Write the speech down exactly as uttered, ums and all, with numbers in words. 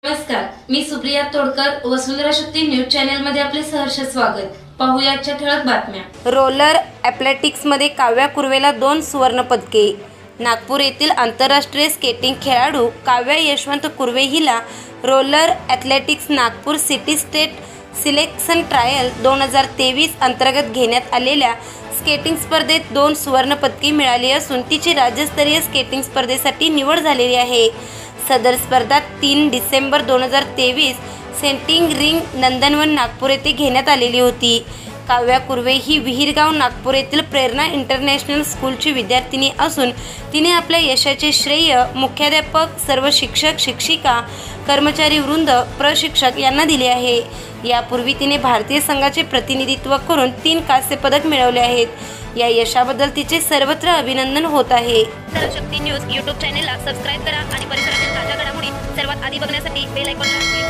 नमस्कार, मी Supriya Todkar, Vasundhara Shakti news channel मध्ये आपले सहर्ष स्वागत. पाहूया आजच्या ठळक बातम्या. रोलर ॲथलेटिक्समध्ये काव्या कुर्वेला दोन सुवर्ण पदके. नागपूर येथील आंतरराष्ट्रीय स्केटिंग खेळाडू काव्या यशवंत कुर्वे हिला roller athletics Nagpur city state selection trial दोन हजार तेवीस अंतर्गत घेण्यात आलेल्या स्केटिंग स्पर्धेत दोन सुवर्ण पदके मिळाली असून तिची राज्यस्तरीय स्केटिंग स्पर्धेसाठी निवड झालेली आहे. सदर स्पर्धा तीन डिसेंबर दोन हजार तेवीस सेंटिंग रिंग नंदनवन नागपूर येथे घेण्यात आलेली होती. काव्या कुर्वे ही विहीरगाव नागपूर येथील प्रेरणा इंटरनॅशनल स्कूलची विद्यार्थिनी असून तिने आपल्या यशाचे श्रेय मुख्याध्यापक, सर्व शिक्षक, शिक्षिका, कर्मचारी वृंद, प्रशिक्षक यांना दिले आहे. यापूर्वी तिने भारतीय संघाचे प्रतिनिधित्व करून तीन कांस्य पदक मिळवले आहेत. या यशाबद्दल तिचे सर्वत्र अभिनंदन होत आहे. शक्ती न्यूज यूट्यूब चॅनेलला सबस्क्राईब करा आणि परिसरातील ताज्या घडामोडी सर्वात आधी बघण्यासाठी बेल आयकॉनला